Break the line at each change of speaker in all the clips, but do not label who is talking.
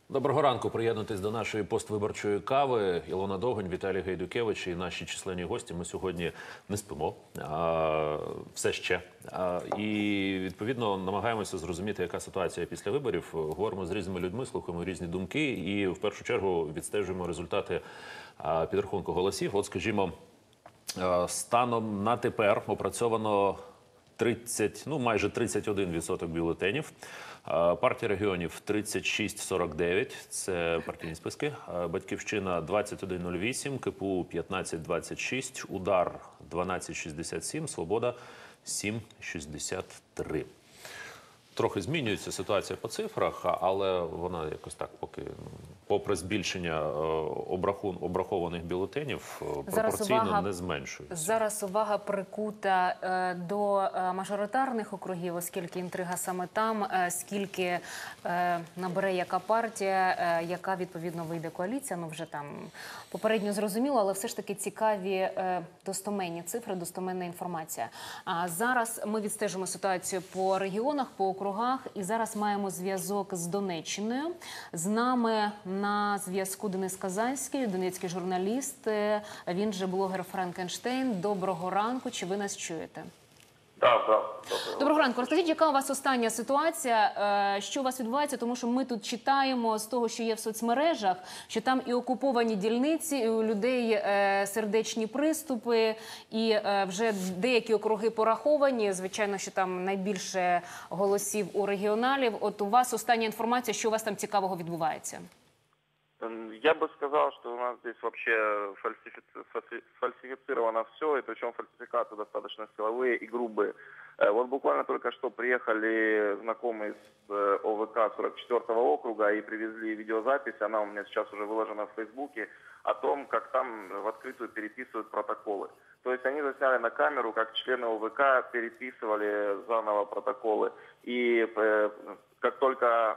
Доброго ранку. Приєднуйтесь до нашої поствиборчої кави. Ілона Довгань, Віталій Гайдукевич і наші численні гості. Ми сьогодні не спимо, все ще. І, відповідно, намагаємося зрозуміти, яка ситуація після виборів. Говоримо з різними людьми, слухаємо різні думки і, в першу чергу, відстежуємо результати підрахунку голосів. От, скажімо, станом на тепер опрацьовано майже 31% бюлетенів. Партія регіонів 36,49, це партійні списки. Батьківщина 21,08, КПУ 15,26, Удар 12,67, Свобода 7,63. Трохи змінюється ситуація по цифрах, але вона якось так поки, попри збільшення обрахованих бюлетенів, пропорційно не зменшується.
Зараз увага прикута до мажоритарних округів, оскільки інтрига саме там, скільки набере яка партія, яка відповідно вийде коаліція, ну вже там попередньо зрозуміло, але все ж таки цікаві достоменні цифри, достоменна інформація. Зараз ми відстежимо ситуацію по регіонах, по округах, і зараз маємо зв'язок з Донеччиною. З нами на зв'язку Денис Казанський, донецький журналіст, він же блогер Франкенштейн. Доброго ранку, чи ви нас чуєте?
Так.
Доброго ранку. Розкажіть, яка у вас остання ситуація, що у вас відбувається, тому що ми тут читаємо з того, що є в соцмережах, що там і окуповані дільниці, і у людей сердечні приступи, і вже деякі округи пораховані, звичайно, що там найбільше голосів у регіоналів. От у вас остання інформація, що у вас там цікавого відбувається?
Я бы сказал, что у нас здесь вообще сфальсифицировано все, и причем фальсификаты достаточно силовые и грубые. Вот буквально только что приехали знакомые с ОВК 44-го округа и привезли видеозапись, она у меня сейчас уже выложена в Фейсбуке, о том, как там в открытую переписывают протоколы. То есть они засняли на камеру, как члены ОВК переписывали заново протоколы. И как только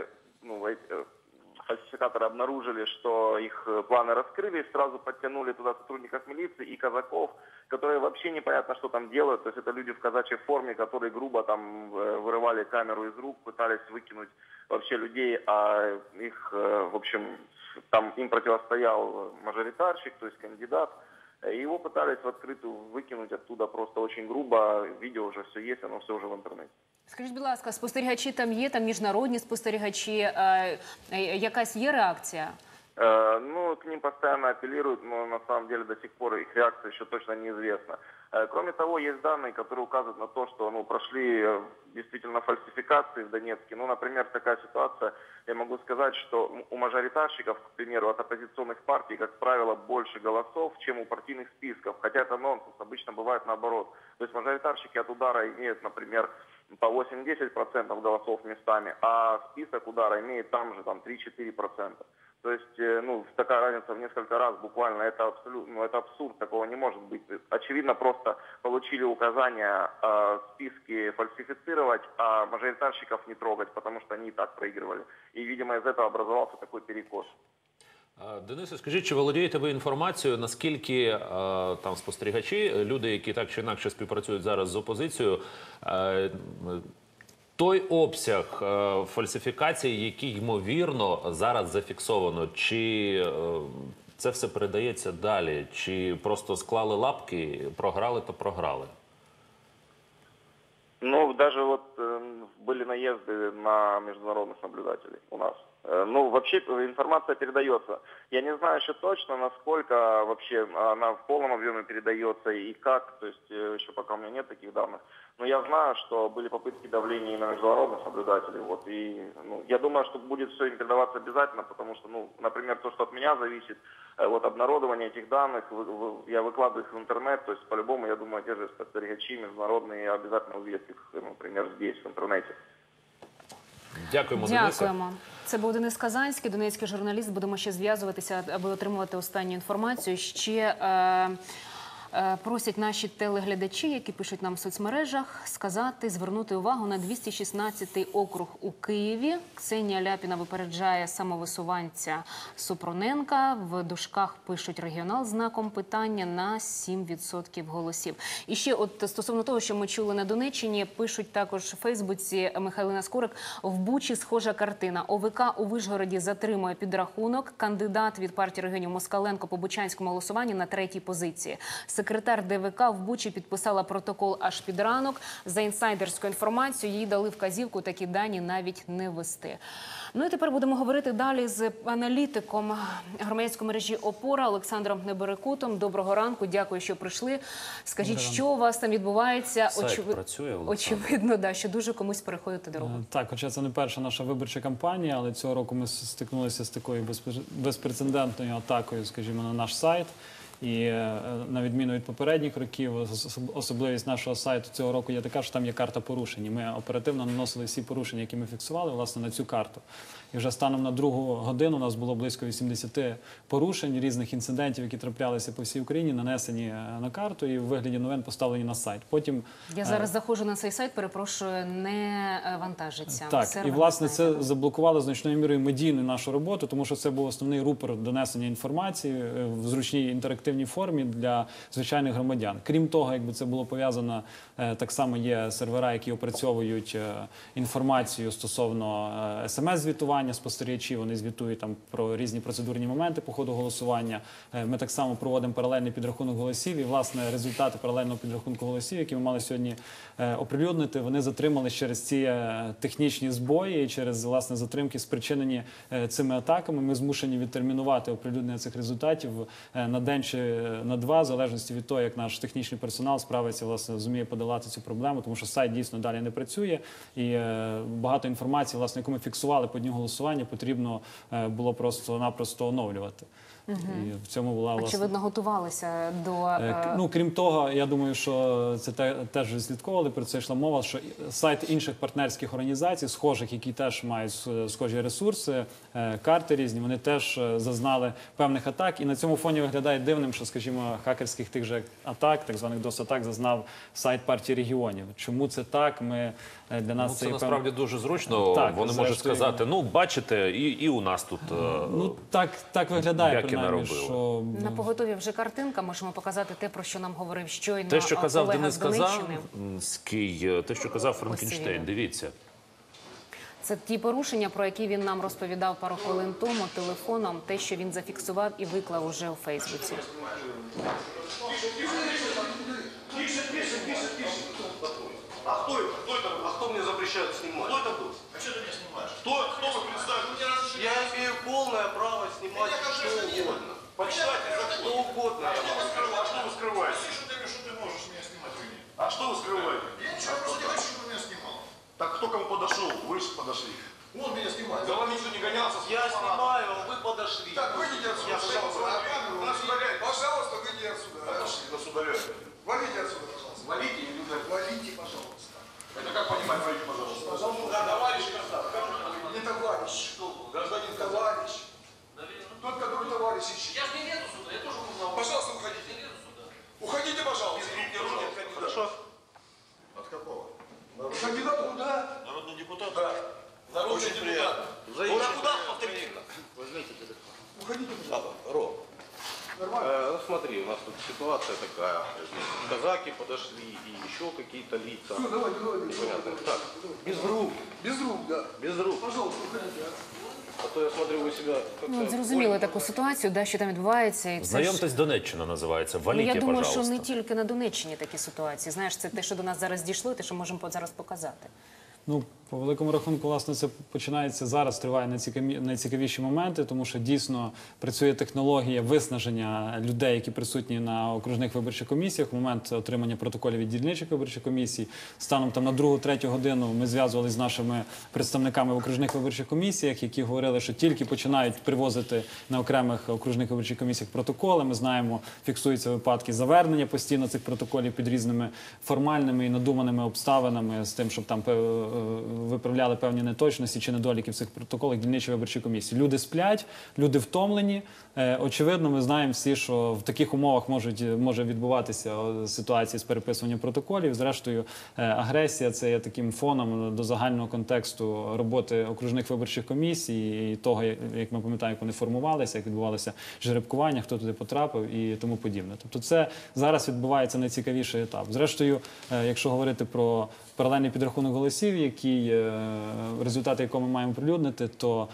фальсификаторы обнаружили, что их планы раскрылись, сразу подтянули туда сотрудников милиции и казаков, которые вообще непонятно, что там делают. То есть это люди в казачьей форме, которые грубо там вырывали камеру из рук, пытались выкинуть вообще людей, а их, в общем, там им противостоял мажоритарщик, то есть кандидат. Его пытались в открытую выкинуть оттуда просто очень грубо. Видео уже все есть, оно все уже в интернете.
Скажіть, будь ласка, спостерігачі там є, там міжнародні спостерігачі, якась є реакція?
К ним постоянно апеллируют, но на самом деле до сих пор их реакция еще точно неизвестна. Кроме того, есть данные, которые указывают на то, что прошли действительно фальсификации в Донецке. Например, такая ситуация, я могу сказать, что у мажоритарщиков, к примеру, от оппозиционных партий, как правило, больше голосов, чем у партийных списков. Хотя это нонсенс, обычно бывает наоборот. То есть мажоритарщики от Удара имеют, например, по 8-10% голосов местами, а список Удара имеет там же 3-4%. То есть, такая разница в несколько раз буквально, это абсолютно, это абсурд, такого не может быть. Очевидно, просто получили указания списки фальсифицировать, а мажоритарщиков не трогать, потому что они и так проигрывали. И, видимо, из этого образовался такой перекос.
Денисе, скажіть, чи володієте ви інформацією, наскільки там спостерігачі, люди, які так чи інакше співпрацюють зараз з опозицією, той обсяг фальсифікацій, який, ймовірно, зараз зафіксовано, чи це все передається далі, чи просто склали лапки, програли, то програли?
Даже были наезды на международных наблюдателей у нас. Вообще информация передается. Я не знаю еще точно, насколько вообще она в полном объеме передается и как, то есть еще пока у меня нет таких данных. Но я знаю, что были попытки давления на международных наблюдателей. Я думаю, что будет все им передаваться обязательно, потому что, например, то, что от меня зависит, обнародование этих данных, я выкладываю их в интернет, то есть по-любому, я думаю, те же спостерігачі международные обязательно увидят их, например, здесь, в интернете.
Дякуємо, Денисе.
Дякуємо. Це був Денис Казанський, донецький журналіст. Будемо ще зв'язуватися, аби отримувати останню інформацію. Ще Просять наші телеглядачі, які пишуть нам в соцмережах, звернути увагу на 216-й округ у Києві. Ксенія Ляпіна випереджає самовисуванця Супроненка. В дужках пишуть регіонал знаком питання на 7% голосів. І ще от стосовно того, що ми чули на Донеччині, пишуть також в Фейсбуці Михайлина Скорик: в Бучі схожа картина. ОВК у Вишгороді затримує підрахунок. Кандидат від партії регіонів Москаленко по бучанському голосуванні на 3-й позиції. Секретар ДВК в Бучі підписала протокол аж під ранок. За інсайдерською інформацією, їй дали вказівку такі дані навіть не ввести. Ну і тепер будемо говорити далі з аналітиком громадської мережі «Опора» Олександром Неберекутом. Доброго ранку, дякую, що прийшли. Скажіть, що у вас там відбувається?
Сайт працює, Олександр?
Очевидно, да, що дуже комусь переходити дорогу.
Так, хоча це не перша наша виборча кампанія, але цього року ми стикнулися з такою безпрецедентною атакою, скажімо, на наш сайт. І на відміну від попередніх років, особливість нашого сайту цього року є така, що там є карта порушень. Ми оперативно наносили всі порушення, які ми фіксували, власне, на цю карту. І вже станом на 2-гу годину у нас було близько 80 порушень, різних інцидентів, які траплялися по всій Україні, нанесені на карту і в вигляді новин поставлені на сайт. Потім
я зараз заходжу на цей сайт, перепрошую, не вантажиться.
Так,
сервер,
і власне
знаєте.
це заблокувало значною мірою медійну нашу роботу, тому що це був основний рупор донесення інформації в зручній інтерактивній формі для звичайних громадян. Крім того, якби це було пов'язано, так само є сервера, які опрацьовують інформацію стосовно СМС-звітування спостерігачів, вони звітують там про різні процедурні моменти по ходу голосування. Ми так само проводимо паралельний підрахунок голосів, і власне результати паралельного підрахунку голосів, які ми мали сьогодні оприлюднити, вони затримали через ці технічні збої і через власне затримки, спричинені цими атаками. Ми змушені відтермінувати оприлюднення цих результатів на день чи на два, в залежності від того, як наш технічний персонал справиться, власне, зуміє подолати цю проблему, тому що сайт дійсно далі не працює, і багато інформації, власне, яку ми фіксували по дню голосування, потрібно було просто-напросто оновлювати. І в цьому була, власне...
Очевидно, готувалися до...
Ну, крім того, я думаю, що це теж вже слідковали, про це йшла мова, що сайт інших партнерських організацій, схожих, які теж мають схожі ресурси, карти різні, вони теж зазнали певних атак. І на цьому фоні виглядає дивним, що, скажімо, хакерських тих же атак, так званих DOS-атак, зазнав сайт партії регіонів. Чому це так? Для нас
це насправді дуже зручно.
Так,
вони можуть сказати, ну, бачите, і у нас тут...
Ну, так виглядає, принаймні, що...
На поготові вже картинка, можемо показати те, про що нам говорив щойно
Те, що казав
колега
Денис
з Донеччини.
Казанський, те, що казав Франкенштейн, дивіться.
Це ті порушення, про які він нам розповідав пару хвилин тому телефоном, те, що він зафіксував і виклав уже у Фейсбуці.
А кто это? Кто это? А кто мне запрещает снимать? Кто это был? А что ты меня снимаешь? Кто вы представили? Я имею полное право снимать что угодно. Почитайте, что угодно. А что вы скрываете? Что ты можешь меня снимать? А что вы скрываете? Я ничего просто не хочу, чтобы меня снимал. Так кто кому подошел? Вы же подошли. Он меня снимает. За вами никто не гонялся. Я снимаю, а вы подошли. Так, выйдите отсюда. Пожалуйста, выйдите отсюда. Отошли до сударя. Валите отсюда, пожалуйста. Валите или валите, пожалуйста. Это как понимать, валите, пожалуйста? Пожалуйста. Да, товарищ, не товарищ. Что? Гражданин товарищ. Тот, который товарищ ищет. Я же не лезу сюда, я тоже узнал. Пожалуйста, уходите. Не лезу сюда. Уходите, пожалуйста. Хорошо. От какого? Кандидат куда? Народный депутат? Да. Народный депутат. Куда, повторите? Возьмите телефон. Уходите, пожалуйста. Ром. Ну, смотри, у нас тут ситуация такая. Казаки подошли и еще какие-то лица. Все, давай. Непонятно. Так, без рук. Без рук, да. Без рук. Пожалуйста, уходите. А то я смотрю, ви себе...
Ну, зрозуміли таку ситуацію, да, що там відбувається. І це
Знайомтесь, Донеччина називається. Валіть,
я думаю,
пожалуйста.
що не тільки на Донеччині такі ситуації. Знаєш, це те, що до нас зараз дійшло, те, що можемо зараз показати.
Ну, по великому рахунку, власне, це починається зараз, триває найцікавіші моменти, тому що дійсно працює технологія виснаження людей, які присутні на окружних виборчих комісіях. В момент отримання протоколів від дільничих виборчих комісій, станом там на 2-3 годину ми зв'язувалися з нашими представниками в окружних виборчих комісіях, які говорили, що тільки починають привозити на окремих окружних виборчих комісіях протоколи. Ми знаємо, фіксуються випадки завернення постійно цих протоколів під різними формальними і надуманими обставинами з тим, щоб там виправляли певні неточності чи недоліки в цих протоколах дільничої виборчої комісії. Люди сплять, люди втомлені. Очевидно, ми знаємо всі, що в таких умовах може відбуватися ситуації з переписуванням протоколів. Зрештою, агресія – це є таким фоном до загального контексту роботи окружних виборчих комісій і того, як ми пам'ятаємо, як вони формувалися, як відбувалося жеребкування, хто туди потрапив і тому подібне. Тобто це зараз відбувається найцікавіший етап. Зрештою, якщо говорити про паралельний підрахунок голосів, результати якого ми маємо оприлюднити, то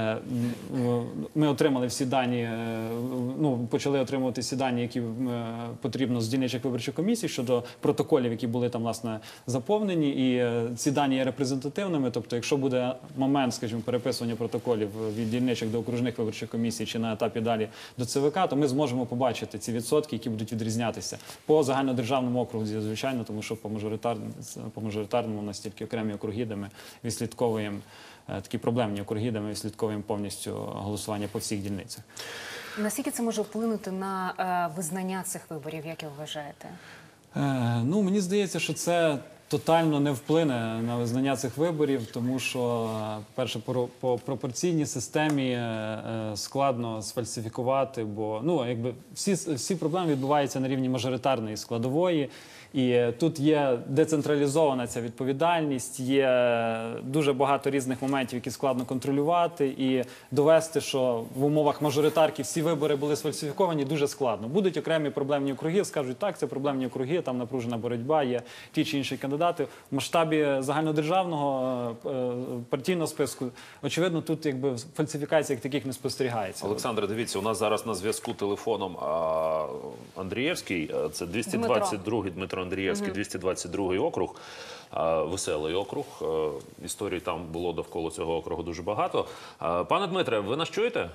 ми отримали всі дані, почали отримувати всі дані, які потрібно з дільничих виборчих комісій щодо протоколів, які були там, власне, заповнені, і ці дані є репрезентативними, тобто якщо буде момент, скажімо, переписування протоколів від дільничих до окружних виборчих комісій чи на етапі далі до ЦВК, то ми зможемо побачити ці відсотки, які будуть відрізнятися по загальнодержавному окрузі, звичайно, тому що по мажоритарному у нас тільки окремі округи, де ми відслідковуємо такі проблемні округи, де ми відслідковуємо повністю голосування по всіх дільницях.
Наскільки це може вплинути на визнання цих виборів, як ви вважаєте?
Мені здається, що це тотально не вплине на визнання цих виборів, тому що, перше, по пропорційній системі складно сфальсифікувати, бо всі проблеми відбуваються на рівні мажоритарної складової. І тут є децентралізована ця відповідальність, є дуже багато різних моментів, які складно контролювати, і довести, що в умовах мажоритарки всі вибори були сфальсифіковані, дуже складно. Будуть окремі проблемні округи, скажуть, так, це проблемні округи, там напружена боротьба, є ті чи інші кандидати. В масштабі загальнодержавного партійного списку, очевидно, тут фальсифікацій як таких не спостерігається.
Олександре, дивіться, у нас зараз на зв'язку телефоном Андрієвський, це 222-й Дмитро Андрієвський, 222-й округ, веселий округ. Історій там було довкола цього округу дуже багато. Пане Дмитре, ви нас чуєте?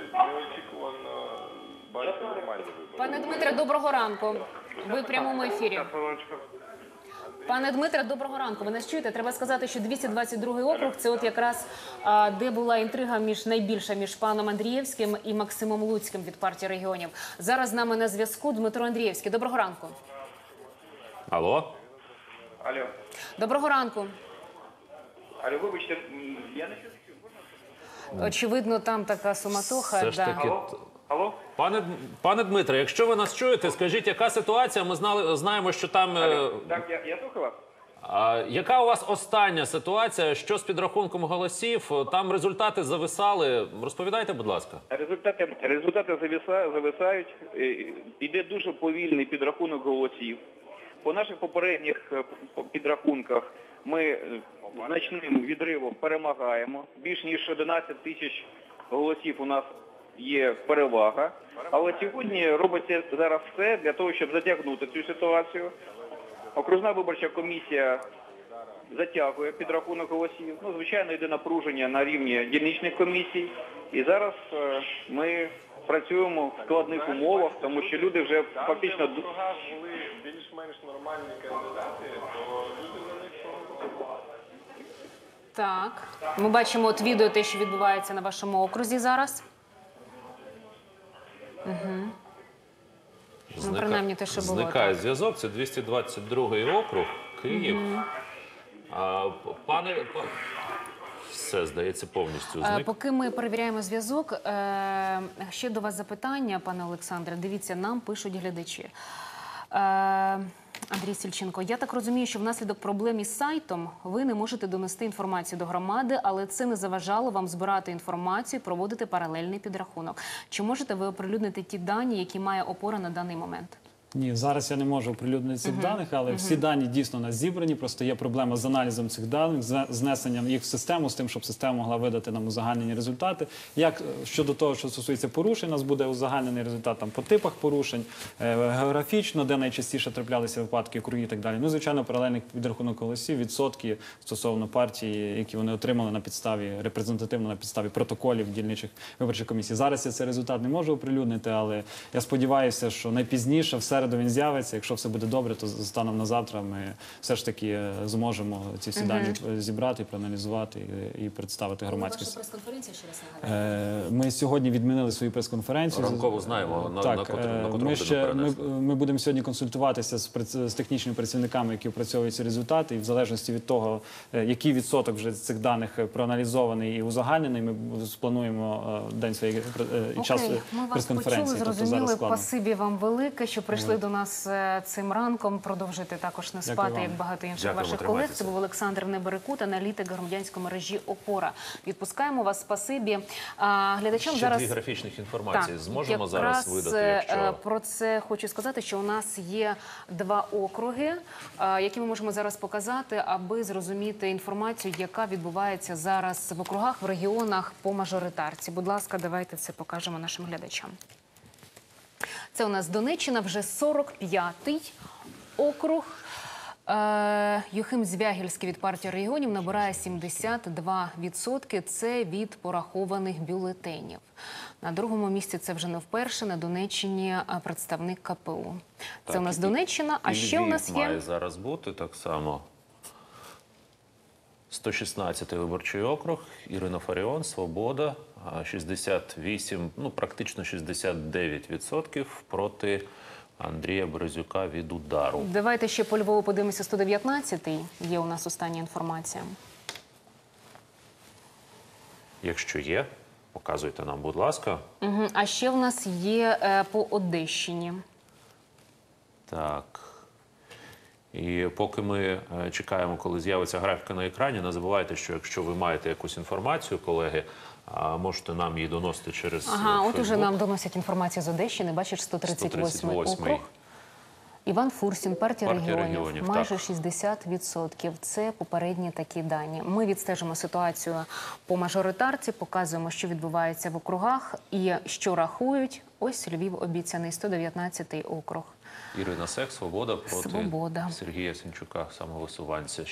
Пане Дмитре, доброго ранку. Ви в прямому ефірі. Пане Дмитре, доброго ранку. Ви нас чуєте? Треба сказати, що 222-й округ – це от якраз де була інтрига найбільша між паном Андрієвським і Максимом Луцьким від партії регіонів. Зараз з нами на зв'язку Дмитро Андрієвський. Доброго ранку.
Алло?
Алло.
Доброго ранку.
Алло, вибачте, я не чую.
Очевидно, там така суматоха.
Все ж таки...
Алло?
Пане Дмитре, якщо ви нас чуєте, скажіть, яка ситуація? Ми знаємо, що там...
Так, я слухаю вас.
Яка у вас остання ситуація? Що з підрахунком голосів? Там результати зависали. Розповідайте, будь ласка.
Результати зависають. Іде дуже повільний підрахунок голосів. По наших попередніх підрахунках ми значним відривом перемагаємо. Більш ніж 11 тисяч голосів у нас є перевага. Але сьогодні робиться зараз все для того, щоб затягнути цю ситуацію. Окружна виборча комісія затягує підрахунок голосів. Звичайно, йде напруження на рівні дільничних комісій. І зараз ми працюємо в складних умовах, тому що люди вже фактично...
були більш-менш нормальні кандидати, то люди на них проголосували.
Так. Ми бачимо от відео, те, що відбувається на вашому окрузі зараз. Принаймні те, що було.
Зникає зв'язок. Це 222-й округ, Київ. Все, здається, повністю зник.
Поки ми перевіряємо зв'язок, ще до вас запитання, пане Олександре. Дивіться, нам пишуть глядачі. Андрій Сільченко, я так розумію, що внаслідок проблем із сайтом ви не можете донести інформацію до громади, але це не заважало вам збирати інформацію і проводити паралельний підрахунок. Чи можете ви оприлюднити ті дані, які має опора на даний момент?
Ні, зараз я не можу оприлюднити цих даних, але всі дані дійсно у нас зібрані, просто є проблема з аналізом цих даних, з знесенням їх в систему, з тим, щоб система могла видати нам узагальнені результати. Щодо того, що стосується порушень, у нас буде узагальнений результат там, по типах порушень, географічно, де найчастіше траплялися випадки, округи і так далі. Звичайно, паралельний підрахунок голосів, відсотки стосовно партії, які вони отримали на підставі, репрезентативно на підставі протоколів дільничих виборчих комісій. Зараз я цей результат не можу оприлюднити, але я сподіваюся, що найпізніше, в середу середу він з'явиться. Якщо все буде добре, то станом на завтра ми все ж таки зможемо ці всі дані зібрати, проаналізувати і представити громадськості.
прес-конференція ще раз нагадаю?
Ми сьогодні відмінили свою прес-конференцію.
Ранково знаємо, на
Так,
котру
ми
годину перенесли.
ми будемо сьогодні консультуватися з технічними працівниками, які опрацьовують ці результати, і в залежності від того, який відсоток вже цих даних проаналізований і узагальнений, ми сплануємо день своєї час
Ми вас
прес-конференції.
почули,
Тобто
зрозуміли.
зараз складно.
Спасибі вам велике, що прийшли до нас цим ранком. Продовжуйте також не
Дякую
спати,
вам.
як багато інших
Дякуємо,
ваших колег.
тримайтеся.
Це був Олександр Неберекут, аналітик громадянської мережі «Опора». Відпускаємо вас. Спасибі. Глядачам
Ще
зараз...
дві графічних інформації зможемо
якраз,
зараз видати, якщо...
про це хочу сказати, що у нас є 2 округи, які ми можемо зараз показати, аби зрозуміти інформацію, яка відбувається зараз в округах, в регіонах по мажоритарці. Будь ласка, давайте це покажемо нашим глядачам. Це у нас Донеччина, вже 45-й округ. Юхим Звягільський від партії регіонів набирає 72%. Це від порахованих бюлетенів. На другому місці це вже не вперше. На Донеччині представник КПУ. Це
Так,
у нас
і-
Донеччина, а
і
ще у
Львів
нас
має
є...
зараз бути так само. 116-й виборчий округ, Ірина Фаріон, Свобода, 68, ну практично 69% проти Андрія Березюка від «Удару».
Давайте ще по Львову подивимося. 119-й є у нас остання інформація.
Якщо є, показуйте нам, будь ласка.
Угу. А ще в нас є по Одещині.
Так. І поки ми чекаємо, коли з'явиться графіка на екрані, не забувайте, що якщо ви маєте якусь інформацію, колеги, можете нам її доносити через
Ага, от уже
Facebook.
нам доносять інформацію з Одещини. Бачиш, 138-й
138-й.
округ. Іван Фурсін, партія
Партія
регіонів,
регіонів,
майже
так.
60%. Це попередні такі дані. Ми відстежимо ситуацію по мажоритарці, показуємо, що відбувається в округах і що рахують. Ось Львів обіцяний, 119-й округ.
Ірина Сек, Свобода проти
Свобода.
Сергія Сенчука, самовисуванця,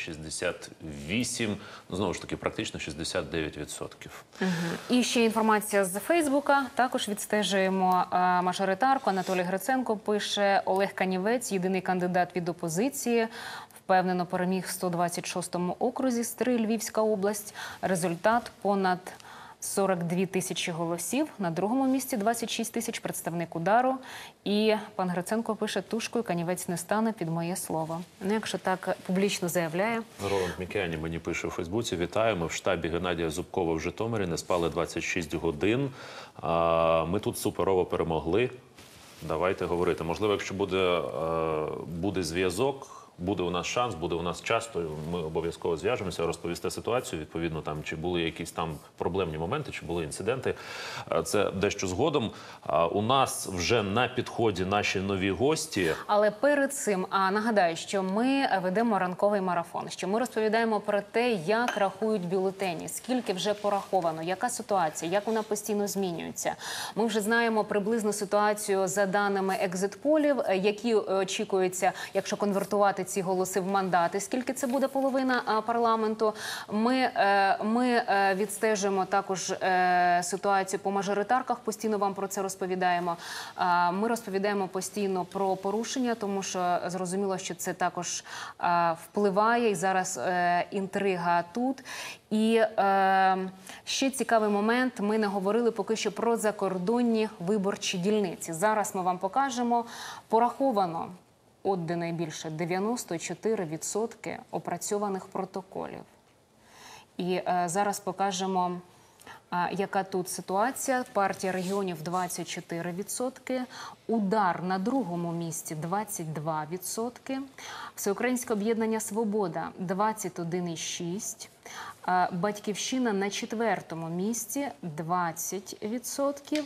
68, ну, знову ж таки, практично 69%.
І ще інформація з Фейсбука. Також відстежуємо мажоритарку. Анатолій Гриценко пише: Олег Канівець, єдиний кандидат від опозиції, впевнено переміг в 126-му окрузі Стри, Львівська область. Результат понад 42 тисячі голосів. На другому місці 26 тисяч представник «Удару». І пан Гриценко пише: тушкою Канівець не стане, під моє слово. Ну, якщо так публічно заявляє.
Роланд Мікеані мені пише у Фейсбуці: вітаю, ми в штабі Геннадія Зубкова в Житомирі, не спали 26 годин. Ми тут суперово перемогли. Давайте говорити. Можливо, якщо буде зв'язок, буде у нас шанс, буде у нас час, то ми обов'язково зв'яжемося, розповісти ситуацію, відповідно, там, чи були якісь там проблемні моменти, чи були інциденти. Це дещо згодом. У нас вже на підході наші нові гості.
Але перед цим нагадаю, що ми ведемо ранковий марафон, що ми розповідаємо про те, як рахують бюлетені, скільки вже пораховано, яка ситуація, як вона постійно змінюється. Ми вже знаємо приблизну ситуацію за даними екзит-полів, які очікуються, якщо конвертувати ці голоси в мандати, скільки це буде половина парламенту. Ми відстежуємо також ситуацію по мажоритарках, постійно вам про це розповідаємо. Ми розповідаємо постійно про порушення, тому що зрозуміло, що це також впливає, і зараз інтрига тут. І ще цікавий момент, ми не говорили поки що про закордонні виборчі дільниці. Зараз ми вам покажемо. Пораховано, от де найбільше, 94% опрацьованих протоколів. І зараз покажемо, яка тут ситуація. Партія регіонів 24%, «Удар» на другому місці 22%, Всеукраїнське об'єднання «Свобода» 21,6%, «Батьківщина» на четвертому місці 20%,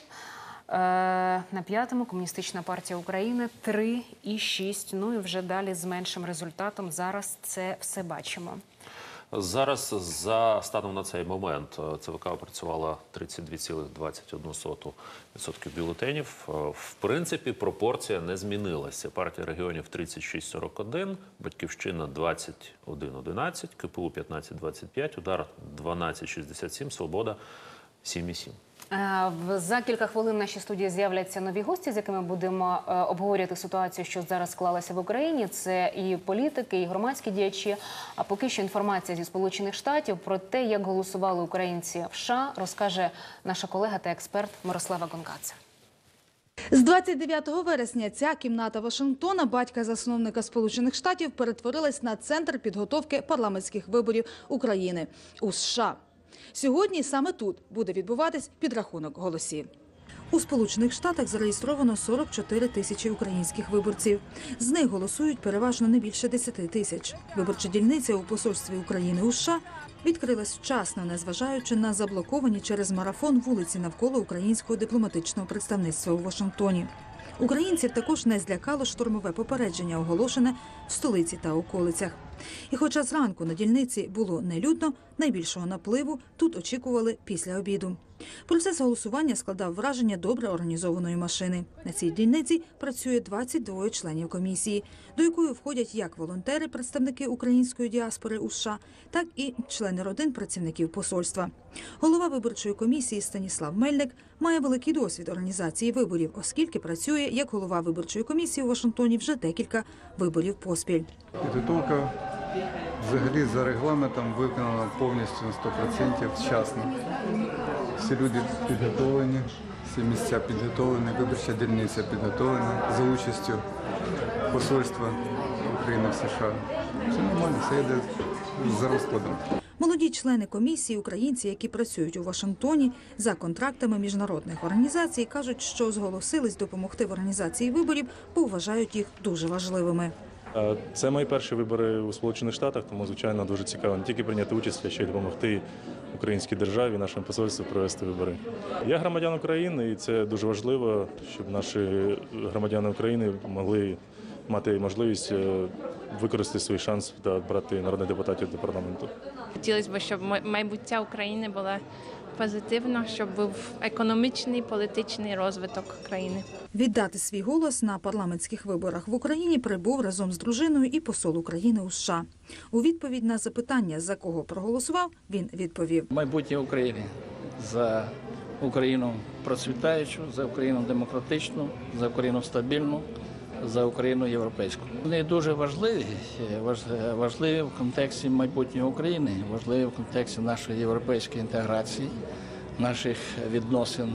на п'ятому Комуністична партія України 3,6%. Ну і вже далі з меншим результатом. Зараз це все бачимо.
Зараз, за станом на цей момент, ЦВК опрацювала 32,21% бюлетенів. В принципі, пропорція не змінилася. Партія регіонів 36,41, Батьківщина 21,11, КПУ 15,25, «Удар» 12,67, Свобода 7,7.
За кілька хвилин в нашій студії з'являться нові гості, з якими будемо обговорювати ситуацію, що зараз склалася в Україні. Це і політики, і громадські діячі. А поки що інформація зі Сполучених Штатів про те, як голосували українці в США, розкаже наша колега та експерт Мирослава Гонкадзе.
З 29 вересня ця кімната Вашингтона, батька-засновника Сполучених Штатів, перетворилась на центр підготовки парламентських виборів України у США. Сьогодні саме тут буде відбуватись підрахунок голосів. У Сполучених Штатах зареєстровано 44 тисячі українських виборців. З них голосують переважно не більше 10 тисяч. Виборча дільниця у посольстві України у США відкрилась вчасно, незважаючи на заблоковані через марафон вулиці навколо українського дипломатичного представництва у Вашингтоні. Українців також не злякало штурмове попередження, оголошене в столиці та околицях. І хоча зранку на дільниці було нелюдно, найбільшого напливу тут очікували після обіду. Процес голосування складав враження добре організованої машини. На цій дільниці працює 22 членів комісії, до якої входять як волонтери, представники української діаспори у США, так і члени родин працівників посольства. Голова виборчої комісії Станіслав Мельник має великий досвід організації виборів, оскільки працює як голова виборчої комісії у Вашингтоні вже декілька виборів поспіль.
Підготовка взагалі за регламентом виконана повністю на 100% вчасно. Всі люди підготовлені, всі місця підготовлені, виборча дільниця підготовлена за участю посольства України в США. Все нормально, все йде за розкладом.
Молоді члени комісії, українці, які працюють у Вашингтоні за контрактами міжнародних організацій, кажуть, що зголосились допомогти в організації виборів, бо вважають їх дуже важливими.
Це мої перші вибори у Сполучених Штатах, тому, звичайно, дуже цікаво не тільки прийняти участь, а ще й допомогти українській державі, нашому посольству провести вибори. Я громадян України, і це дуже важливо, щоб наші громадяни України могли мати можливість використати свій шанс та обрати народних депутатів до парламенту.
Хотілося б, щоб майбуття України було позитивно, щоб був економічний, політичний розвиток країни.
Віддати свій голос на парламентських виборах в Україні прибув разом з дружиною і посол України у США. У відповідь на запитання, за кого проголосував, він відповів.
Майбутнє України. За Україну процвітаючу, за Україну демократичну, за Україну стабільну, за Україну європейську. Вони дуже важливі в контексті майбутнього України, важливі в контексті нашої європейської інтеграції, наших відносин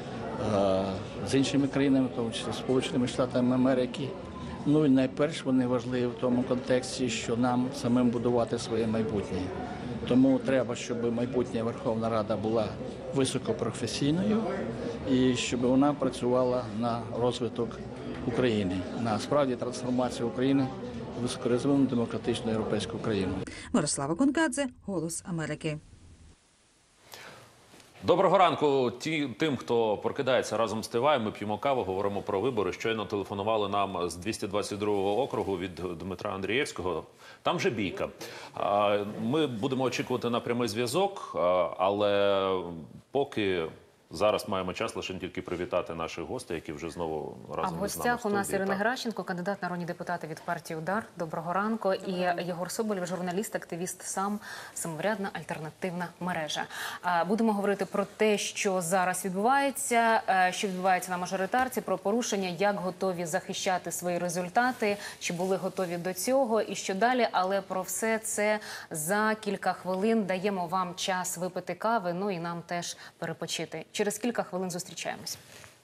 з іншими країнами, в тому числі Сполученими Штатами Америки. Ну і найперше вони важливі в тому контексті, що нам самим будувати своє майбутнє. Тому треба, щоб майбутня Верховна Рада була високопрофесійною і щоб вона працювала на розвиток України, на справді трансформацію України в високорозвинену демократичну європейську країну.
Мирослава Гонкадзе, «Голос Америки».
Доброго ранку тим, хто прокидається разом з ТВА. Ми п'ємо каву, говоримо про вибори. Щойно телефонували нам з 222-го округу від Дмитра Андрієвського. Там вже бійка. Ми будемо очікувати на прямий зв'язок, але поки зараз маємо час лише тільки привітати наших гостей, які вже знову разом з нами.
А в гостях у нас Ірина Геращенко, кандидат народні депутати від партії «Удар». Доброго ранку. І Єгор Соболєв, журналіст, активіст САМ, самоврядна альтернативна мережа. Будемо говорити про те, що зараз відбувається, що відбувається на мажоритарці, про порушення, як готові захищати свої результати, чи були готові до цього і що далі. Але про все це за кілька хвилин. Даємо вам час випити кави, ну і нам теж перепочити. Через кілька хвилин зустрічаємось.